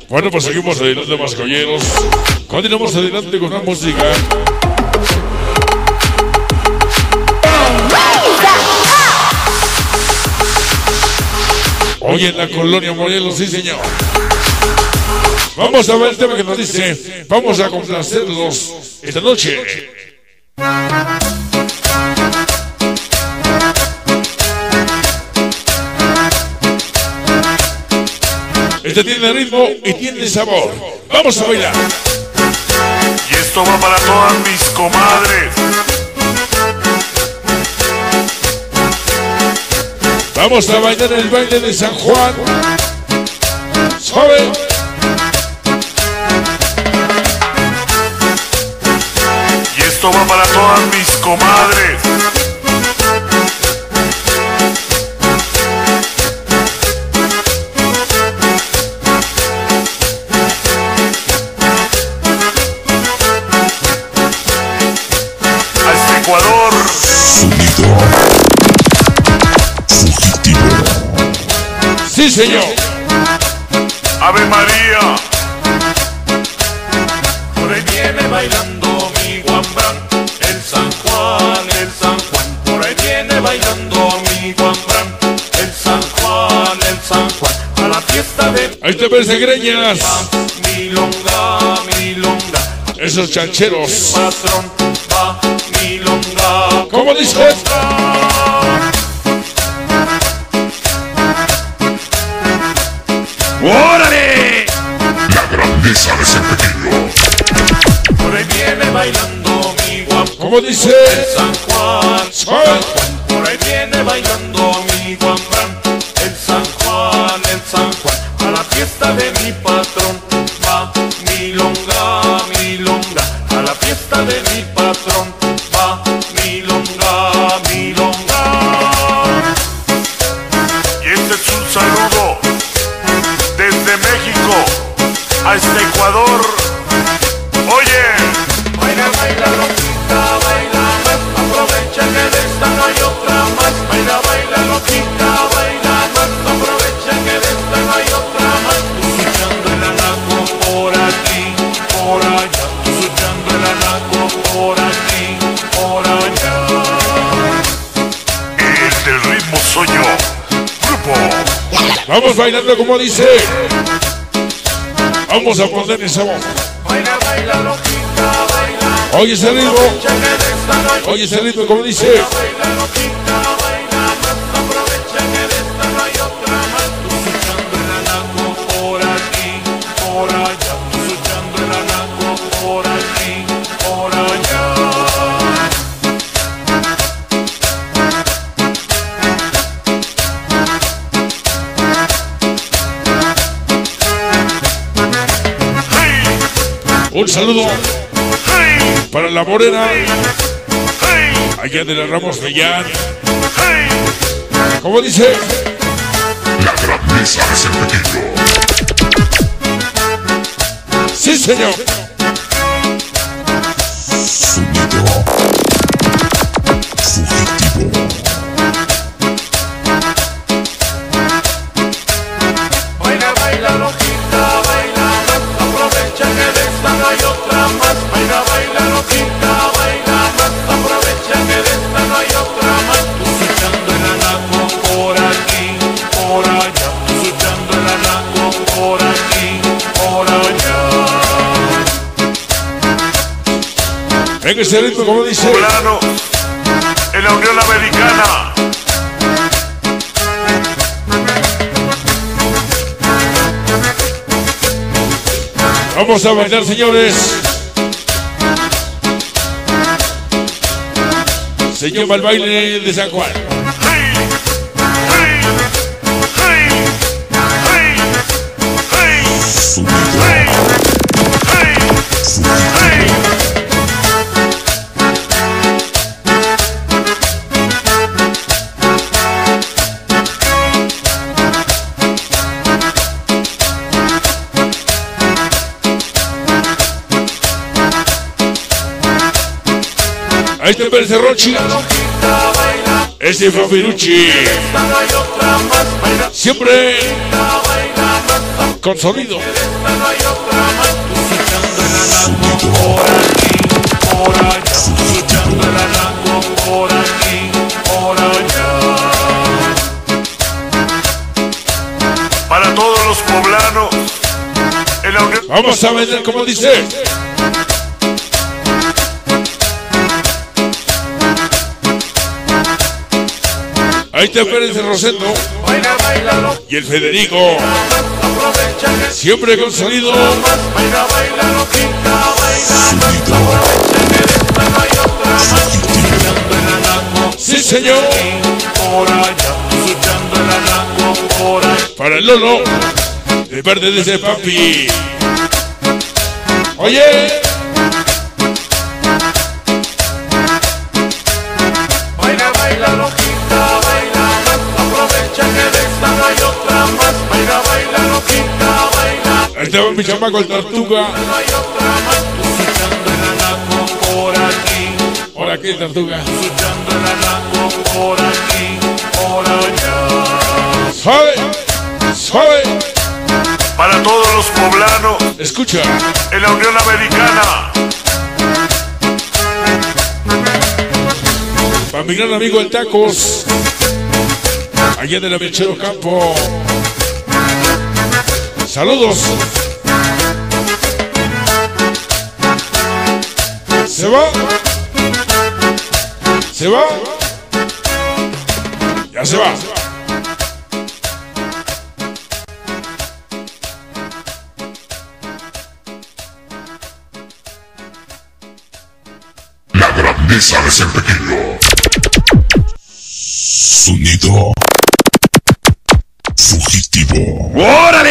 Bueno, pues seguimos adelante, más caballeros. Continuamos adelante con la música. Hoy en la colonia Morelos, sí señor. Vamos a ver el tema que nos dice. Vamos a complacerlos esta noche. Este tiene ritmo y tiene sabor. Vamos a bailar. Y esto va para todas mis comadres. Vamos a bailar el baile de San Juan. ¿Sabe? Y esto va para todas mis comadres. A Ecuador. Sonido fugitivo. Sí, señor. Ave María. Por ahí viene bailando mi guambrán, el San Juan, el San Juan. Por ahí viene bailando mi guambrán, el San Juan, el San Juan. A la fiesta de Ahí te ves de greñas. milonga, milonga. Esos chancheros. Patrón va milonga. ¿Cómo dices? ¡Órale! La grandeza de ese pequeño. Por ahí viene bailando mi guambrán, ¿Cómo dice? el San Juan, ¿Sabe? San Juan. Por ahí viene bailando mi guambrán, el San Juan, el San Juan. A la fiesta de mi patrón va milonga, milonga. A la fiesta de mi patrón va milonga, milonga. Y este es un saludo desde México hasta Ecuador. Oye, Baila, baila, loquita, baila más. Aprovecha que de esta no hay otra más. Baila, baila, loquita, baila más. Aprovecha que de esta no hay otra más. Tú escuchando el anaco por aquí, por allá. Tú escuchando el anaco por aquí, por allá. el del ritmo soy yo. Grupo. Vamos bailando como dice. Vamos a poner esa voz. Baila, baila, loquita, baila. Oye ese ritmo. Aprovecha que de esta no hay Oye ese ritmo como dice. baila, loquita, baila más. Aprovecha que de esta no hay otra más. Tú escuchando el anaco por aquí, por allá. Tú escuchando el anaco por aquí, por allá. Un saludo ¡Hey! para la morena. ¡Hey! Allá de la Ramos Mellán. ¡Hey! ¿Cómo dice? La grandeza de ese pequeño. Sí, señor. Sonido fugitivo. Baila, baila, loquita, baila más. Aprovecha que de esta no hay otra más. Baila, baila, loquita, baila más. Aprovecha que de esta no hay otra más. Tú escuchando el anaco por aquí, por allá. Tú escuchando el anaco por aquí, por allá. Venga ese ritmo como dice. Poblano, en la Unión Americana. Vamos a bailar, señores. Se llama el baile de San Juan. ¡Hey! ¡Hey! ¡Hey! ¡Hey! ¡Hey! Sonido ¡Hey! ¡Hey! ¡Hey! Ahí te parece Rochi. Loquita, baila. Ese fue Firucci. Esta no hay otra más. Baila, Siempre baila más. con sonido. que de esta no hay otra más. Luchando el arango por aquí, por allá. Luchando el arango por aquí, por allá. Para todos los poblanos, en la Unión... Vamos a ver cómo dice. Ahí te Pérez de Rosendo Baila, baila, loquita y el Federico, más. Aprovecha que siempre con sonido. más. Baila, baila, loquita, baila más. Aprovecha que de esta no hay otra más. Luchando el arango Sí, señor. por allá. Luchando el arango por allá. Para el Lolo, de parte de ese papi. Oye, Baila, baila, loquita, baila más. Aprovecha que de esta no hay otra más. Baila, baila, loquita, baila. ahí te va mi chamaco el Tortuga. No hay otra más. Luchando el arango por aquí. Hola, ¿qué Tortuga? Luchando el arango por aquí, por allá. Suave, suave. Para todos los poblanos, Escucha, en la Unión Americana, para mi gran amigo el Tacos, allá de la Mechero Campo. Saludos. Se va. Se va. Ya se va. La grandeza de ser pequeño. Sonido fugitivo. ¡órale!